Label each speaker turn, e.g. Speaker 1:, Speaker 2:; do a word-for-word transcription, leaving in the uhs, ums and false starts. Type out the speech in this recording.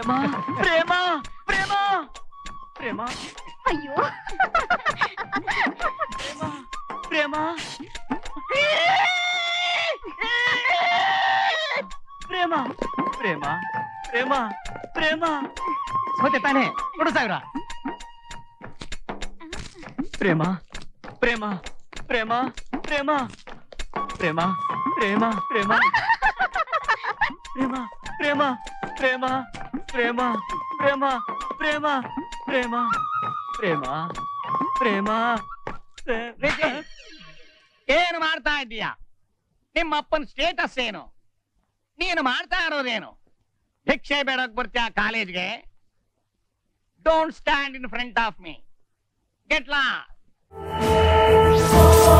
Speaker 1: ಪ್ರೇಮ ಪ್ರೇಮ ಪ್ರೇಮ
Speaker 2: ಅಯ್ಯೋ
Speaker 1: ಪ್ರೇಮ ಪ್ರೇಮ ಪ್ರೇಮ ಪ್ರೇಮ ಪ್ರೇಮ ಸೋತೆ ತಾನೆ ಕೊಡು ಸಾವಿರ. ಪ್ರೇಮ ಪ್ರೇಮ ಪ್ರೇಮ ಪ್ರೇಮ ಪ್ರೇಮ ಪ್ರೇಮ ಪ್ರೇಮ ಪ್ರೇಮ ಪ್ರೇಮ ಪ್ರೇಮ ಪ್ರೇಮ ಪ್ರೇಮ ಪ್ರೇಮ ಪ್ರೇಮ ಪ್ರೇಮ ಪ್ರೇಮ
Speaker 3: ಏನು ಮಾಡ್ತಾ ಇದ್ದೀಯಾ? ನಿಮ್ಮ ಅಪ್ಪನ ಸ್ಟೇಟಸ್ ಏನು? ನೀನು ಮಾಡ್ತಾ ಇರೋದೇನು? ಭಿಕ್ಷೆ ಬೇಡಕ್ ಬರ್ತೀಯಾ ಕಾಲೇಜ್ಗೆ? Don't stand in front of me. Get last.